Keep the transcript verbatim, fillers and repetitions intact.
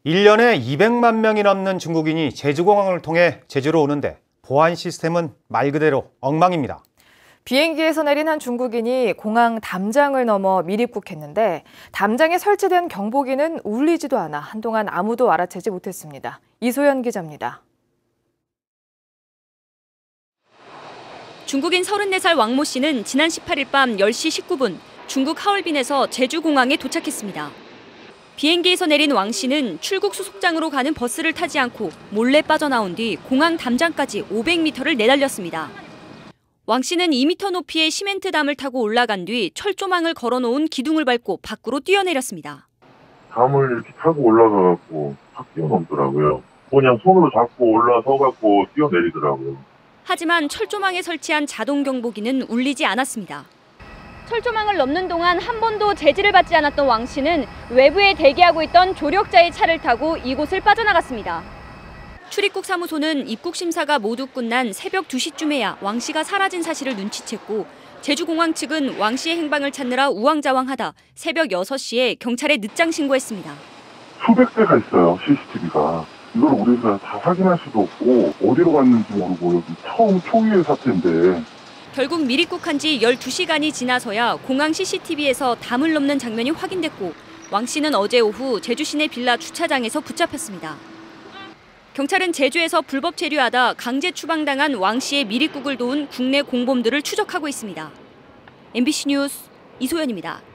일 년에 이백만 명이 넘는 중국인이 제주공항을 통해 제주로 오는데 보안 시스템은 말 그대로 엉망입니다. 비행기에서 내린 한 중국인이 공항 담장을 넘어 밀입국했는데 담장에 설치된 경보기는 울리지도 않아 한동안 아무도 알아채지 못했습니다. 이소연 기자입니다. 중국인 서른네 살 왕모 씨는 지난 십팔 일 밤 열 시 십구 분 중국 하얼빈에서 제주공항에 도착했습니다. 비행기에서 내린 왕 씨는 출국 수속장으로 가는 버스를 타지 않고 몰래 빠져나온 뒤 공항 담장까지 오백 미터를 내달렸습니다. 왕 씨는 이 미터 높이의 시멘트담을 타고 올라간 뒤 철조망을 걸어놓은 기둥을 밟고 밖으로 뛰어내렸습니다. 담을 이렇게 타고 올라가갖고 확 뛰어넘더라고요. 그냥 손으로 잡고 올라서갖고 뛰어내리더라고요. 하지만 철조망에 설치한 자동 경보기는 울리지 않았습니다. 철조망을 넘는 동안 한 번도 제지를 받지 않았던 왕 씨는 외부에 대기하고 있던 조력자의 차를 타고 이곳을 빠져나갔습니다. 출입국 사무소는 입국 심사가 모두 끝난 새벽 두 시쯤에야 왕 씨가 사라진 사실을 눈치챘고 제주공항 측은 왕 씨의 행방을 찾느라 우왕좌왕하다 새벽 여섯 시에 경찰에 늦장 신고했습니다. 수백 대가 있어요, 씨씨티비가. 이걸 우리가 다 확인할 수도 없고 어디로 갔는지 모르고 여기 처음 초유의 사태인데. 결국 밀입국한 지 열두 시간이 지나서야 공항 씨씨티비에서 담을 넘는 장면이 확인됐고 왕 씨는 어제 오후 제주 시내 빌라 주차장에서 붙잡혔습니다. 경찰은 제주에서 불법 체류하다 강제 추방당한 왕 씨의 밀입국을 도운 국내 공범들을 추적하고 있습니다. 엠비씨 뉴스 이소연입니다.